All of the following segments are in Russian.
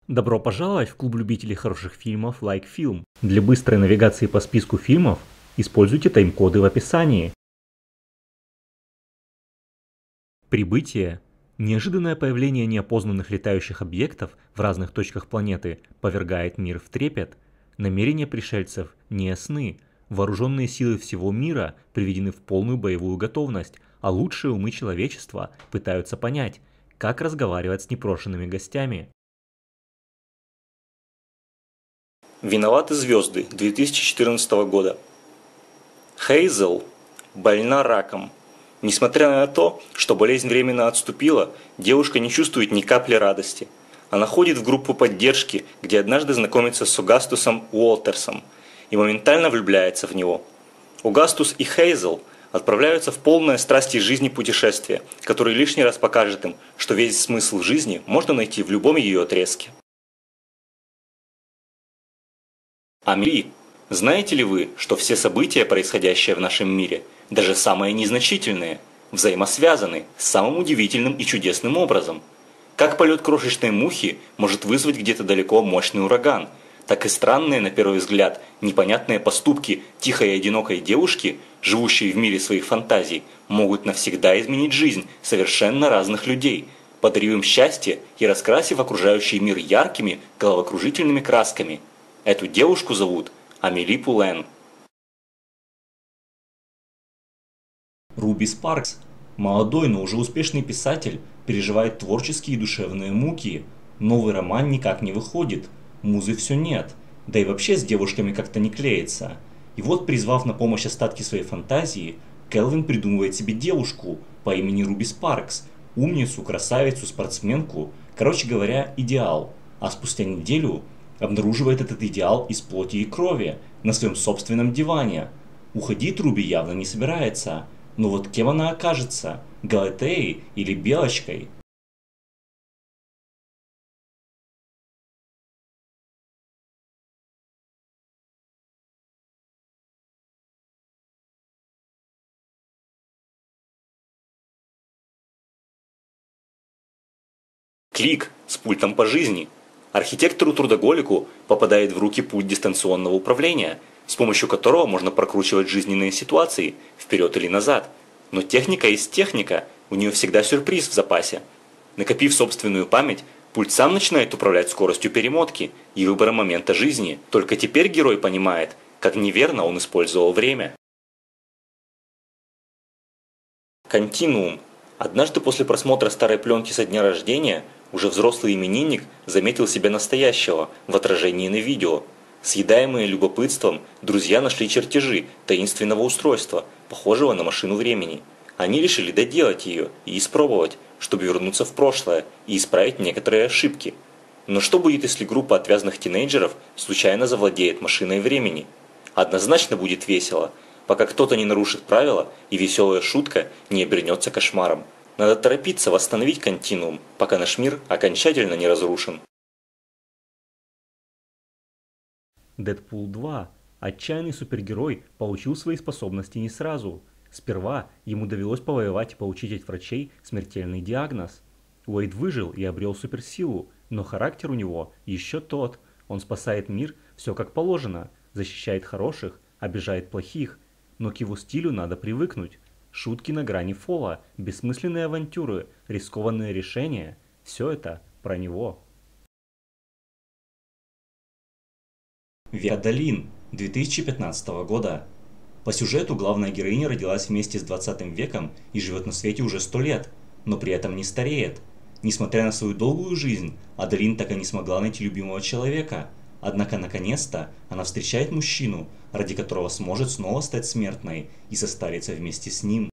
Добро пожаловать в клуб любителей хороших фильмов Like Film. Для быстрой навигации по списку фильмов используйте тайм-коды в описании. Прибытие. Неожиданное появление неопознанных летающих объектов в разных точках планеты повергает мир в трепет. Намерения пришельцев неясны. Вооруженные силы всего мира приведены в полную боевую готовность, а лучшие умы человечества пытаются понять, как разговаривать с непрошенными гостями. Виноваты звезды 2014 года. Хейзел больна раком. Несмотря на то, что болезнь временно отступила, девушка не чувствует ни капли радости. Она ходит в группу поддержки, где однажды знакомится с Огастусом Уолтерсом и моментально влюбляется в него. Огастус и Хейзел отправляются в полное страсти жизни путешествие, которое лишний раз покажет им, что весь смысл жизни можно найти в любом ее отрезке. Амели, знаете ли вы, что все события, происходящие в нашем мире, даже самые незначительные, взаимосвязаны с самым удивительным и чудесным образом? Как полет крошечной мухи может вызвать где-то далеко мощный ураган, так и странные, на первый взгляд, непонятные поступки тихой и одинокой девушки, живущей в мире своих фантазий, могут навсегда изменить жизнь совершенно разных людей, подарив им счастье и раскрасив окружающий мир яркими, головокружительными красками. Эту девушку зовут Амели Пулен. Руби Спаркс, молодой, но уже успешный писатель, переживает творческие и душевные муки. Новый роман никак не выходит, музы все нет, да и вообще с девушками как-то не клеится. И вот, призвав на помощь остатки своей фантазии, Келвин придумывает себе девушку по имени Руби Спаркс, умницу, красавицу, спортсменку, короче говоря, идеал. А спустя неделю обнаруживает этот идеал из плоти и крови на своем собственном диване. Уходить Руби явно не собирается, но вот кем она окажется, Галатеей или Белочкой? Клик с пультом по жизни. Архитектору-трудоголику попадает в руки пульт дистанционного управления, с помощью которого можно прокручивать жизненные ситуации вперед или назад. Но техника есть техника, у нее всегда сюрприз в запасе. Накопив собственную память, пульт сам начинает управлять скоростью перемотки и выбором момента жизни. Только теперь герой понимает, как неверно он использовал время. Континуум. Однажды после просмотра старой пленки со дня рождения, уже взрослый именинник заметил себя настоящего в отражении на видео. Съедаемые любопытством, друзья нашли чертежи таинственного устройства, похожего на машину времени. Они решили доделать ее и испробовать, чтобы вернуться в прошлое и исправить некоторые ошибки. Но что будет, если группа отвязных тинейджеров случайно завладеет машиной времени? Однозначно будет весело, пока кто-то не нарушит правила и веселая шутка не обернется кошмаром. Надо торопиться восстановить континуум, пока наш мир окончательно не разрушен. Дэдпул 2. Отчаянный супергерой получил свои способности не сразу. Сперва ему довелось повоевать и получить от врачей смертельный диагноз. Уэйд выжил и обрел суперсилу, но характер у него еще тот. Он спасает мир все как положено, защищает хороших, обижает плохих. Но к его стилю надо привыкнуть. Шутки на грани фола, бессмысленные авантюры, рискованные решения – все это про него. Виадалин 2015 года. По сюжету главная героиня родилась вместе с 20 веком и живет на свете уже 100 лет, но при этом не стареет. Несмотря на свою долгую жизнь, Адалин так и не смогла найти любимого человека. Однако наконец-то она встречает мужчину, ради которого сможет снова стать смертной и состариться вместе с ним.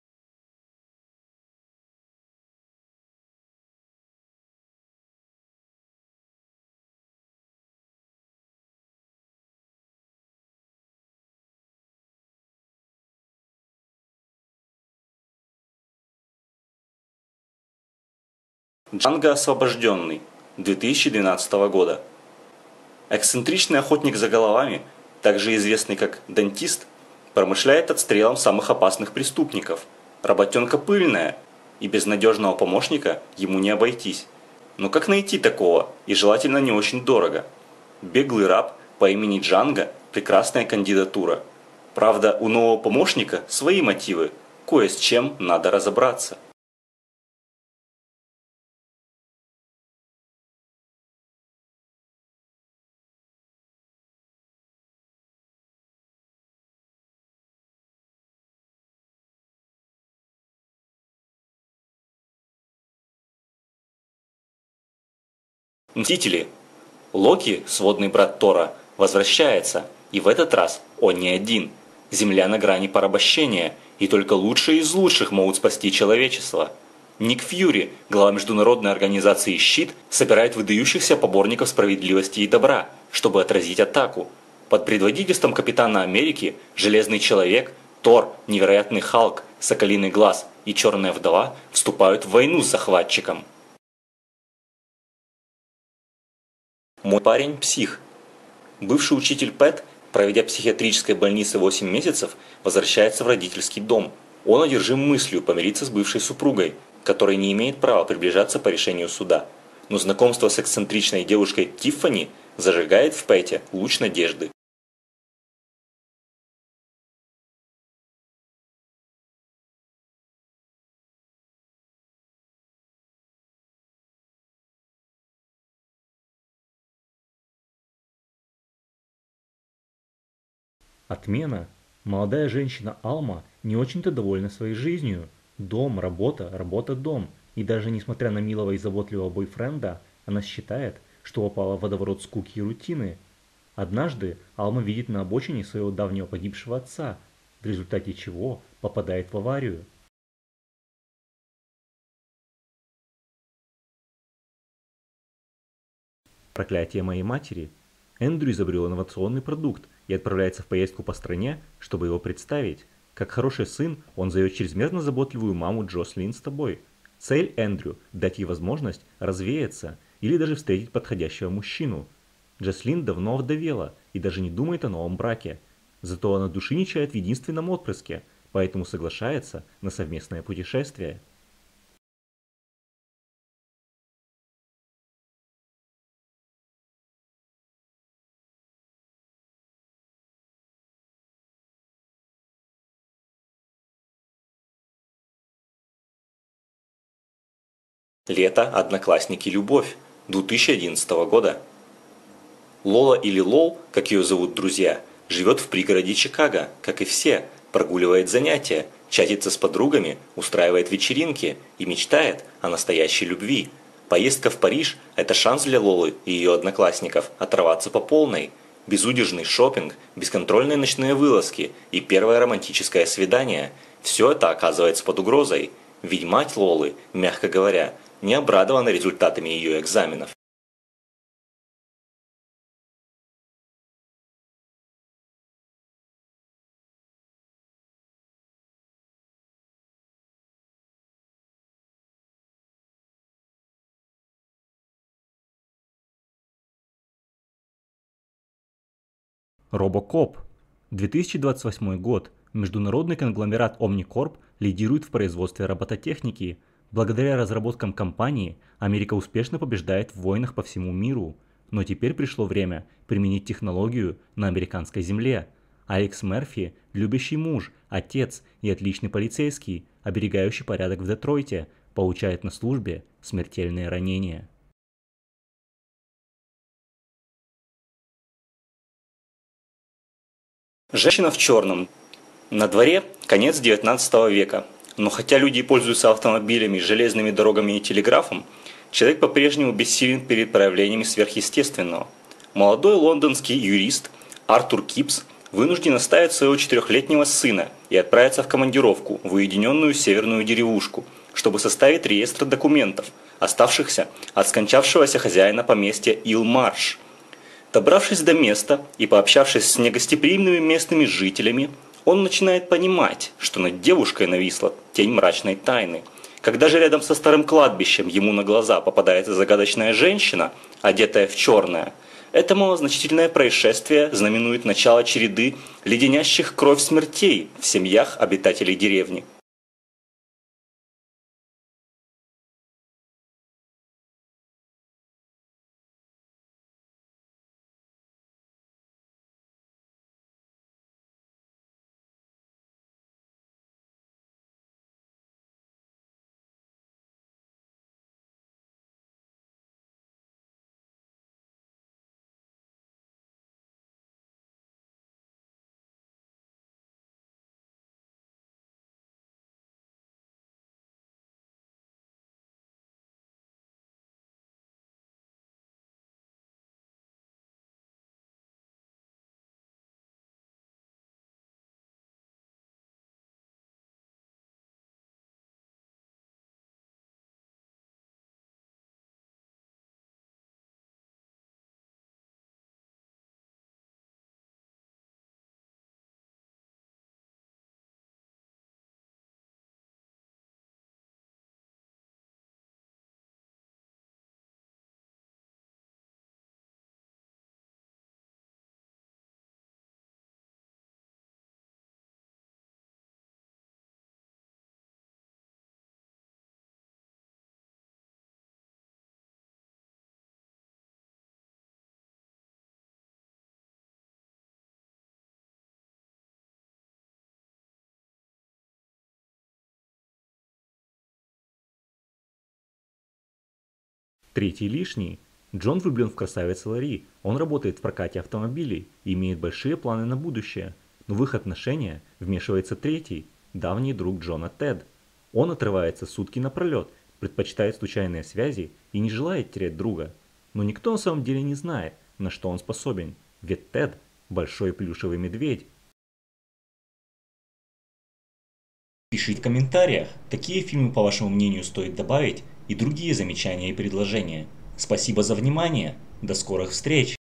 Джанго освобожденный 2012 года. Эксцентричный охотник за головами, также известный как дантист, промышляет отстрелом самых опасных преступников. Работенка пыльная, и без надежного помощника ему не обойтись. Но как найти такого, и желательно не очень дорого? Беглый раб по имени Джанго – прекрасная кандидатура. Правда, у нового помощника свои мотивы, кое с чем надо разобраться. Мстители. Локи, сводный брат Тора, возвращается, и в этот раз он не один. Земля на грани порабощения, и только лучшие из лучших могут спасти человечество. Ник Фьюри, глава международной организации «Щит», собирает выдающихся поборников справедливости и добра, чтобы отразить атаку. Под предводительством Капитана Америки, Железный Человек, Тор, Невероятный Халк, Соколиный Глаз и Черная Вдова вступают в войну с захватчиком. Мой парень – псих. Бывший учитель Пэт, проведя в психиатрической больнице 8 месяцев, возвращается в родительский дом. Он одержим мыслью помириться с бывшей супругой, которая не имеет права приближаться по решению суда. Но знакомство с эксцентричной девушкой Тиффани зажигает в Пэте луч надежды. Отмена. Молодая женщина Алма не очень-то довольна своей жизнью. Дом, работа, работа, дом. И даже несмотря на милого и заботливого бойфренда, она считает, что попала в водоворот скуки и рутины. Однажды Алма видит на обочине своего давнего погибшего отца, в результате чего попадает в аварию. Проклятие моей матери. Эндрю изобрел инновационный продукт и отправляется в поездку по стране, чтобы его представить. Как хороший сын, он зовет чрезмерно заботливую маму Джослин с тобой. Цель Эндрю – дать ей возможность развеяться или даже встретить подходящего мужчину. Джослин давно овдовела и даже не думает о новом браке. Зато она души не чает в единственном отпрыске, поэтому соглашается на совместное путешествие. Лето, одноклассники, любовь. 2011 года. Лола или Лол, как ее зовут друзья, живет в пригороде Чикаго, как и все, прогуливает занятия, чатится с подругами, устраивает вечеринки и мечтает о настоящей любви. Поездка в Париж – это шанс для Лолы и ее одноклассников оторваться по полной. Безудержный шопинг, бесконтрольные ночные вылазки и первое романтическое свидание – все это оказывается под угрозой. Ведь мать Лолы, мягко говоря, не обрадована результатами ее экзаменов. Робокоп. 2028 год. Международный конгломерат Omnicorp лидирует в производстве робототехники. Благодаря разработкам компании Америка успешно побеждает в войнах по всему миру. Но теперь пришло время применить технологию на американской земле. Алекс Мерфи – любящий муж, отец и отличный полицейский, оберегающий порядок в Детройте, получает на службе смертельные ранения. Женщина в черном. На дворе конец 19 века. Но хотя люди пользуются автомобилями, железными дорогами и телеграфом, человек по-прежнему бессилен перед проявлениями сверхъестественного. Молодой лондонский юрист Артур Кипс вынужден оставить своего 4-летнего сына и отправиться в командировку в уединенную северную деревушку, чтобы составить реестр документов, оставшихся от скончавшегося хозяина поместья Ил-Марш. Добравшись до места и пообщавшись с негостеприимными местными жителями, он начинает понимать, что над девушкой нависла тень мрачной тайны. Когда же рядом со старым кладбищем ему на глаза попадается загадочная женщина, одетая в черное, это малозначительное происшествие знаменует начало череды леденящих кровь смертей в семьях обитателей деревни. Третий лишний. Джон влюблен в красавицу Ларри, он работает в прокате автомобилей и имеет большие планы на будущее. Но в их отношения вмешивается третий, давний друг Джона Тед. Он отрывается сутки напролет, предпочитает случайные связи и не желает терять друга. Но никто на самом деле не знает, на что он способен, ведь Тед – большой плюшевый медведь. Пишите в комментариях, какие фильмы, по вашему мнению, стоит добавить, и другие замечания и предложения. Спасибо за внимание, до скорых встреч!